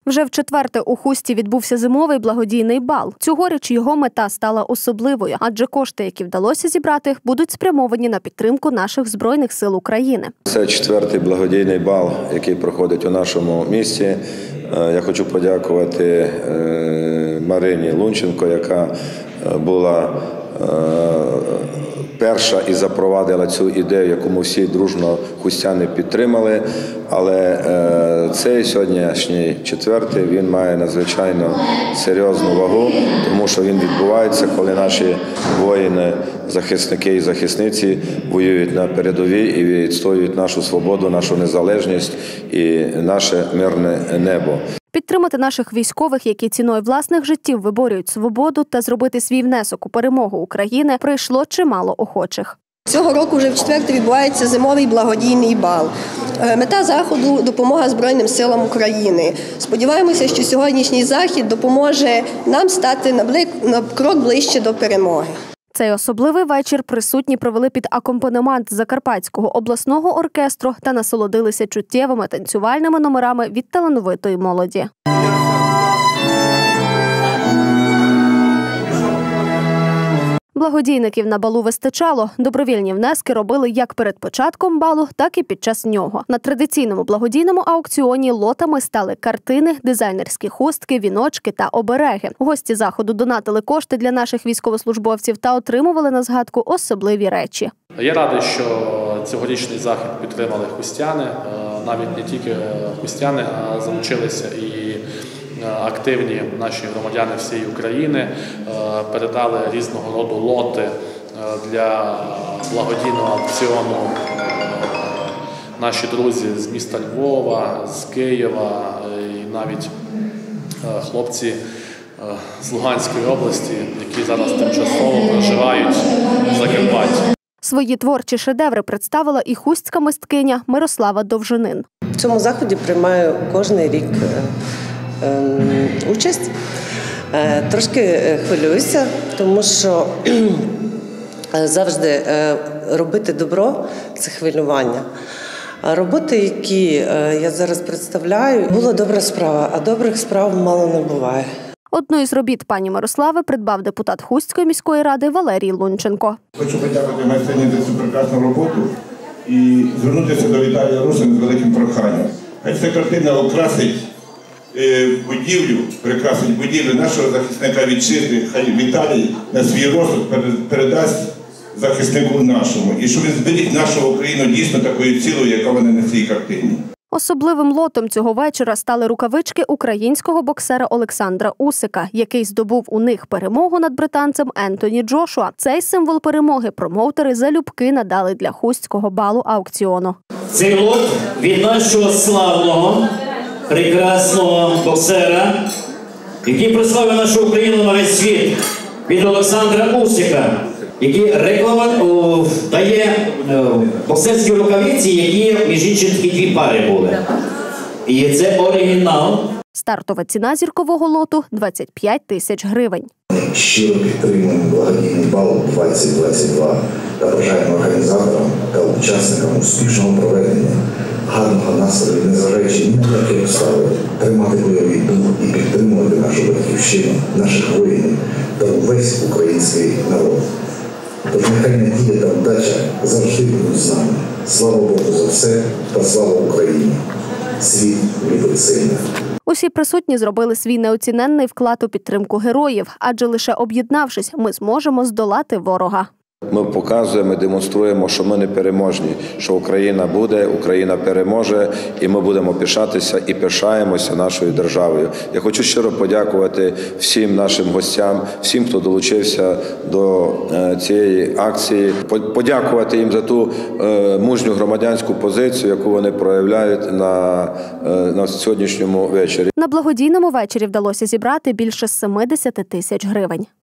Вже вчетверте у Хусті відбувся зимовий благодійний бал. Цьогоріч його мета стала особливою, адже кошти, які вдалося зібрати, будуть спрямовані на підтримку наших Збройних сил України. Це четвертий благодійний бал, який проходить у нашому місті. Я хочу подякувати Марині Лунченко, яка була перша і запровадила цю ідею, яку ми всі дружно хустяни підтримали. Але цей сьогоднішній четвертий, він має надзвичайно серйозну вагу, тому що він відбувається, коли наші воїни, захисники і захисниці воюють на передовій і відстоюють нашу свободу, нашу незалежність і наше мирне небо. Підтримати наших військових, які ціною власних життів виборюють свободу, та зробити свій внесок у перемогу України, прийшло чимало охочих. Цього року вже вчетверте відбувається зимовий благодійний бал. Мета заходу – допомога Збройним силам України. Сподіваємося, що сьогоднішній захід допоможе нам стати на крок ближче до перемоги. Цей особливий вечір присутні провели під акомпанемент Закарпатського обласного оркестру та насолодилися чуттєвими танцювальними номерами від талановитої молоді. Благодійників на балу вистачало. Добровільні внески робили як перед початком балу, так і під час нього. На традиційному благодійному аукціоні лотами стали картини, дизайнерські хустки, віночки та обереги. Гості заходу донатили кошти для наших військовослужбовців та отримували на згадку особливі речі. Я радий, що цьогорічний захід підтримали хустяни. Навіть не тільки хустяни, а залучилися і активні наші громадяни всієї України, передали різного роду лоти для благодійного аукціону. Наші друзі з міста Львова, з Києва і навіть хлопці з Луганської області, які зараз тимчасово проживають в Закарпатті. Свої творчі шедеври представила і хустська мисткиня Мирослава Довжинин. В цьому заході приймаю кожен рік участь. Трошки хвилююся, тому що завжди робити добро – це хвилювання. А роботи, які я зараз представляю, була добра справа, а добрих справ мало не буває. Одну із робіт пані Мирослави придбав депутат Хустської міської ради Валерій Лунченко. Хочу подякувати майстрині за цю прекрасну роботу і звернутися до Віталія Русина з великим проханням. Хай ця картина окрасить будівлю, прикрасить будівлю нашого захисника вітчизни, хай Віталій на свій розсуд передасть захиснику нашому. І щоб він зберіг нашу Україну дійсно такою цілою, яка вона на цій картині. Особливим лотом цього вечора стали рукавички українського боксера Олександра Усика, який здобув у них перемогу над британцем Ентоні Джошуа. Цей символ перемоги промоутери залюбки надали для хустського балу аукціону. Цей лот від нашого славного, прекрасного боксера, який прославив нашу Україну на весь світ, від Олександра Усика, який дає боксерські рукавиці, які, між іншим, такі дві пари були. І це оригінал. Стартова ціна зіркового лоту – 25 тисяч гривень. Щиро підтримуємо благодійний бал 2022 та бажаємо організаторам та учасникам успішного проведення, гарного настрою, незважаючи ні на які обставини, тримати бойовий дух і підтримувати нашу батьківщину, наших воїнів та увесь український народ. Тож нехай надія та вдача завжди будуть з нами. Слава Богу за все та слава Україні! Світ любить сильних. Усі присутні зробили свій неоціненний вклад у підтримку героїв, адже лише об'єднавшись, ми зможемо здолати ворога. Ми показуємо, демонструємо, що ми не переможні, що Україна буде, Україна переможе, і ми будемо пишатися і пишаємося нашою державою. Я хочу щиро подякувати всім нашим гостям, всім, хто долучився до цієї акції, подякувати їм за ту мужню громадянську позицію, яку вони проявляють на сьогоднішньому вечорі. На благодійному вечорі вдалося зібрати більше 70 тисяч гривень.